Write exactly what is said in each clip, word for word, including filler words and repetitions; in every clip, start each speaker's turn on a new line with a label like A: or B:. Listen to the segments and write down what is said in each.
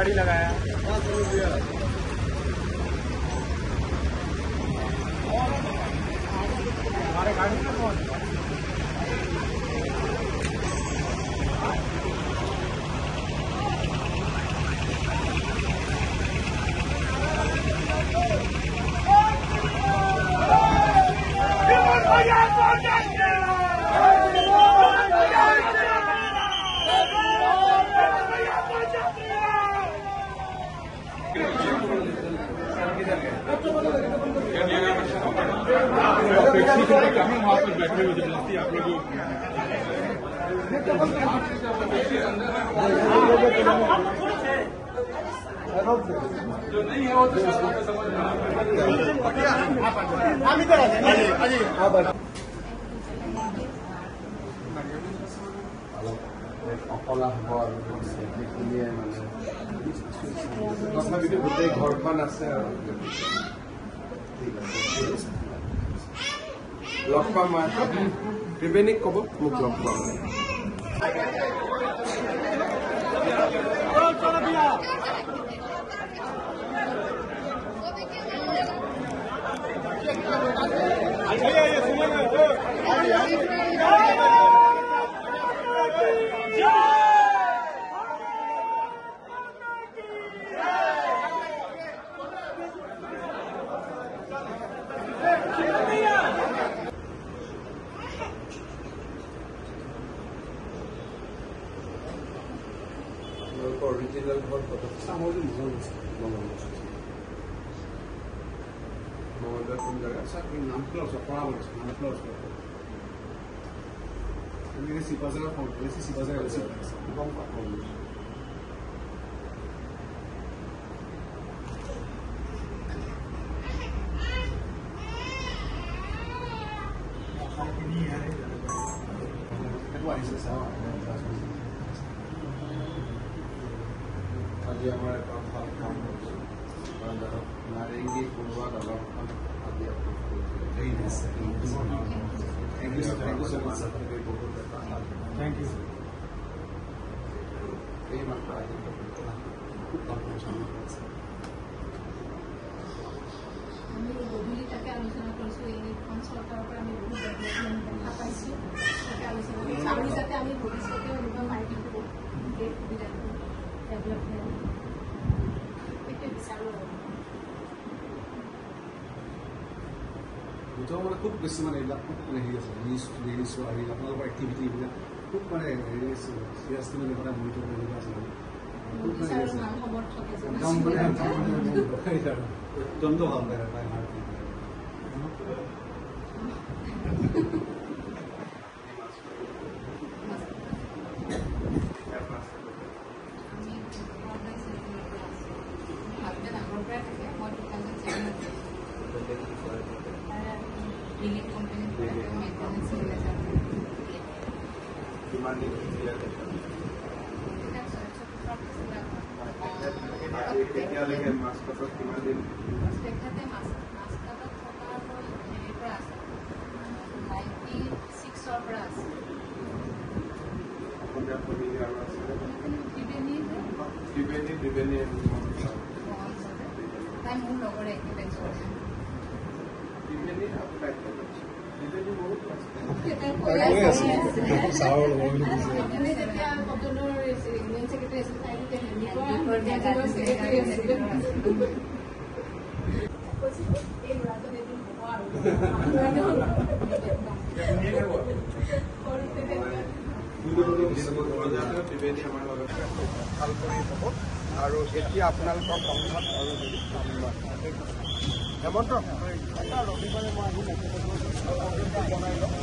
A: गाड़ी लगाया। हमारे गाड़ी में कौन वहाँ पर बैठे हुए जबरदस्ती आप लोग जो नहीं है वो तो समझ
B: অকলা হ'ব আৰু সেইখিনিয়ে মানে তথাপিতো গোটেই ঘৰখন আছে আৰু ঠিক আছে লগ পাম মই ত্ৰিবেণীক ক'ব মোক লগ পাম original घर photo सामोजी मोहन मोहन मोहन तुम जगह सब नाम क्लोज पड़ा बोल नाम क्लोज कर मेरे सिपाजा का फोन मेरे सिपाजा का रिसीव बम का फोन नहीं है एडवाइस है আজি আমাৰ এটা ভাল কাম কৰিছে নাৰেংগী কোনোবা দলংখন আজি thank you thank you so much বহুত এটা থেংক ইউ এই মাত্ৰ আজি খুব ভাল কৰিছে আমি গভীৰ তাকে আলোচনা কৰিছোঁ এই চৰকাৰৰ পৰা আমি বহুত ডেভেলপমেণ্ট দেখা পাইছোঁ তাকে আলোচনা কৰিছোঁ আমি যাতে আমি ভৱিষ্যতে এনেকুৱা মাৰ্কেট সুবিধা डेवलपमेंट जो मैं खूब बेसि मैं खूब हेरी रिलीज रिलीज हेरी अपना एक्टिविटी खूब मैं हेरी सीरियसली मैं मैं मॉनिटर एकदम तो ভাল লাগে তাই heart Tribeni, Tribeni, Time moon over it. Tribeni, apply for it. Tribeni, बहुत सावल हो गई है। मैंने जब क्या कॉम्प्यूटर यूनियन सेक्रेटरी से साइन किया है, निको और जगह सेक्रेटरी है। कुछ एक रात में दिन हुआ। ये क्या हुआ? और त्रिवेदी आम ভাল কৰি হ'ব আৰু এতিয়া আপোনালোকৰ সংঘাত আৰু হেমন্ত ৰবিবাৰে মই আহি বনাই লওঁ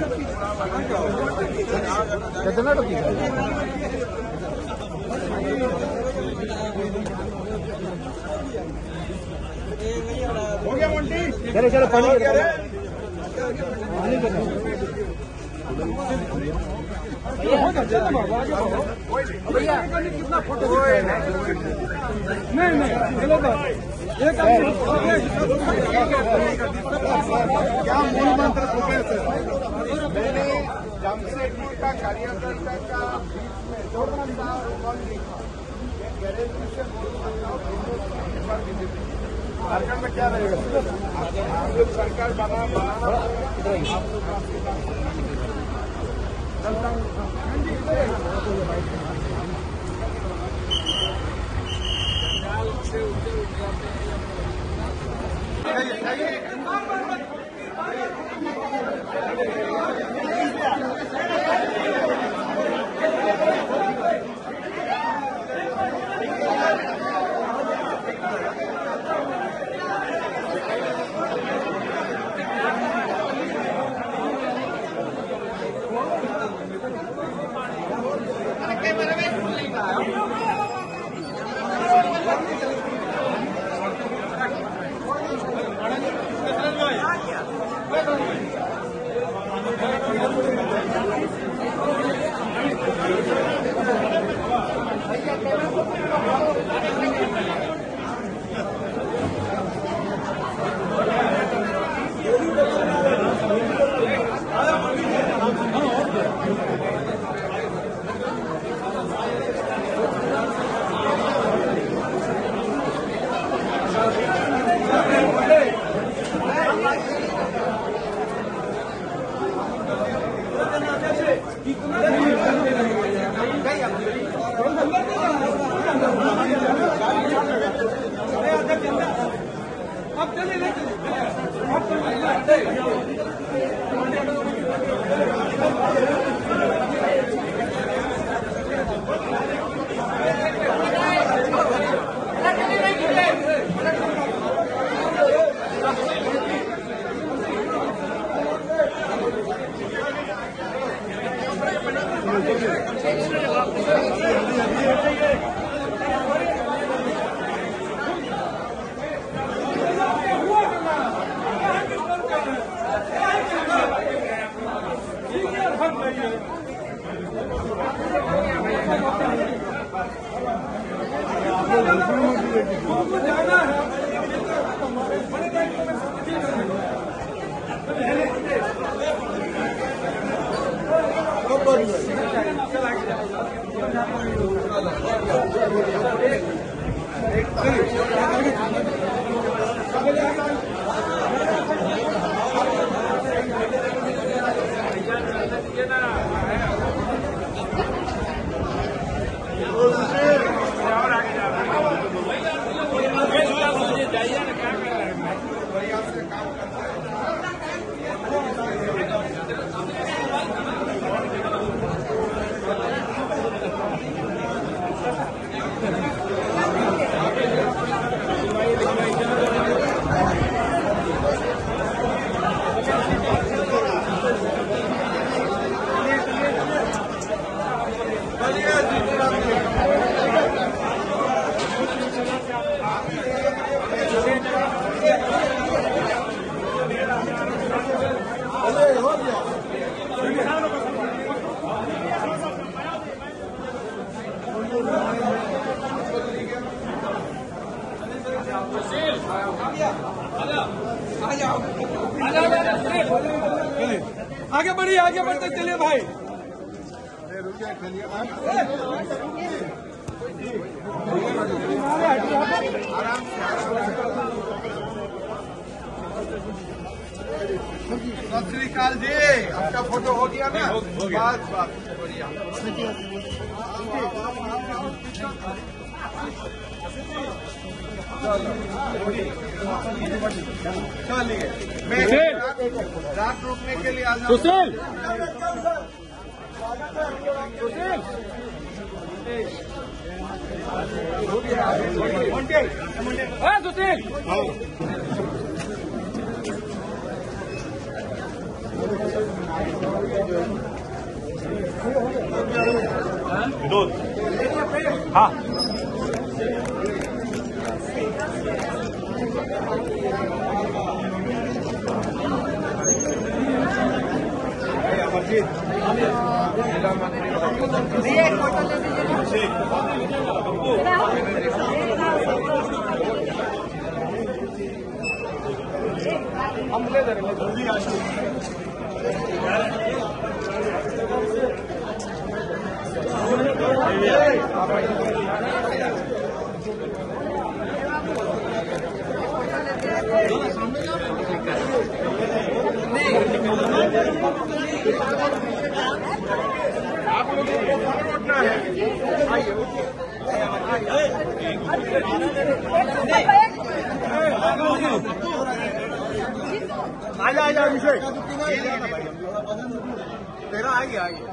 B: कितना
A: हो गया मोंटी?
C: चलो चलो पानी
A: भैया कितना फोटो नहीं नहीं चलो क्या मूल मंत्र मैंने जमशेदपुर का कार्यकर्ता का बीच में जोड़ना था झारखंड में क्या रहेगा हम लोग सरकार बना बनाना आप
C: आगे बढ़िए, आगे बढ़ते चलिए भाई।
A: सत श्री अकाल जी, आपका फोटो हो गया ना? बस बस बढ़िया। चलिए, मैं रात रुकने के लिए आ जाऊँ।
C: सुशील, सुशील, विनोद, हाँ
A: जिला मंत्री हम ले दे रहे जल्दी आप लोगों को फोटो उठना है। आइए आजा आजा अभिषेक तेरा आ गया आ गया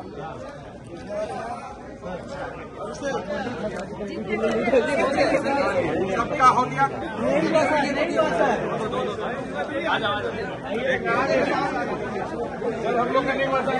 A: सबका हो गया आजा आजा चल हम लोग का नहीं मजा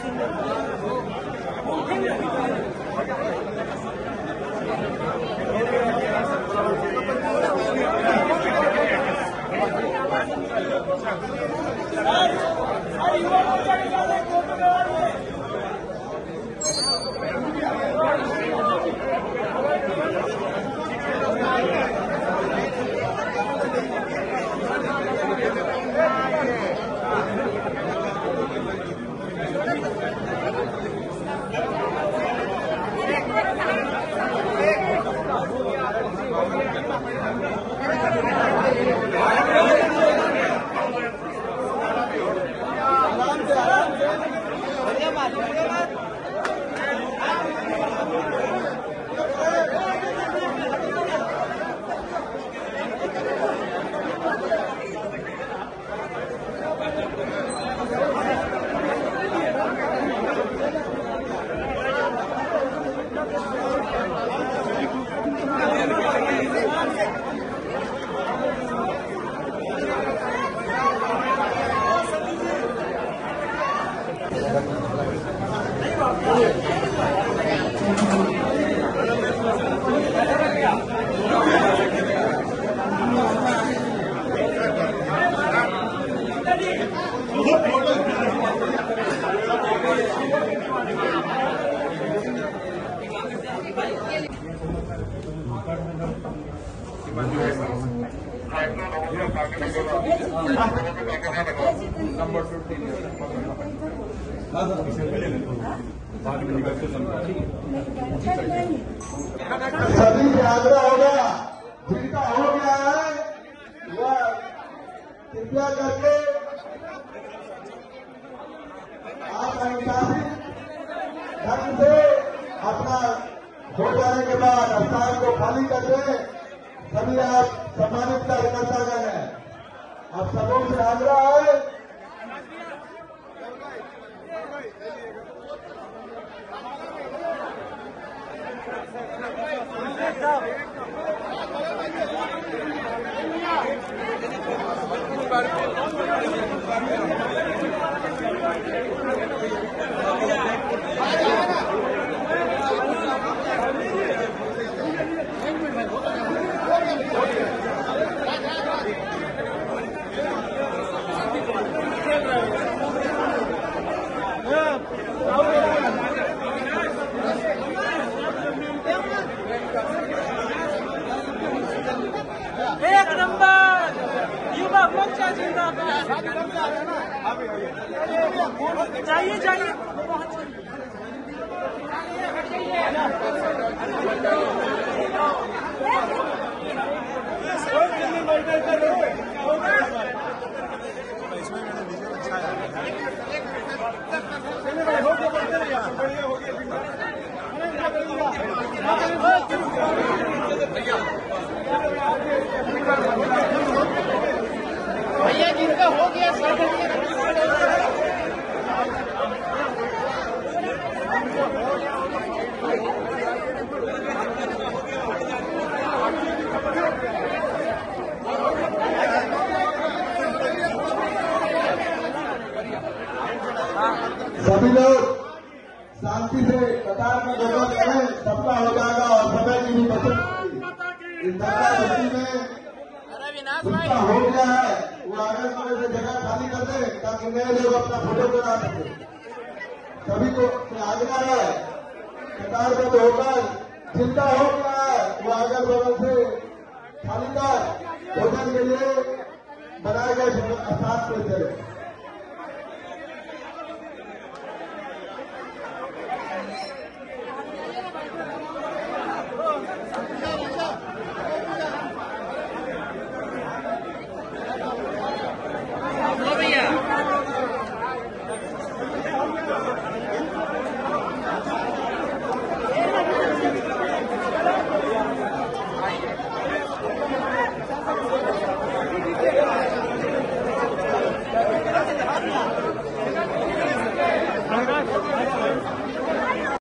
A: नंबर फिफ्टीन
D: सभी से आग्रह होगा जिनका हो गया है वह कृपया करके आप अनुशासित ढंग से अपना हो जाने के बाद स्थान को खाली कर दें। सभी आप सम्मानित कार्यकर्ता गण हैं, आप सबों से आग्रह है
E: एक नंबर युवा मोर्चा जिंदाबाद। चाहिए चाहिए
B: भैया जिनका हो गया
D: सभी लोग शांति से कतार में जगह करें, सबका हो जाएगा और समय की भी बचत होगी। इस धक्का धक्की में जिसका हो गया है वो आगे थोड़े से जगह खाली कर दे ताकि नए लोग अपना फोटो बना सके। सभी को आग्रह है कतारबद्ध होकर चिंता हो गया है वो अगल बगल से खाली कर भोजन के लिए बनाए गए स्थान पर चले।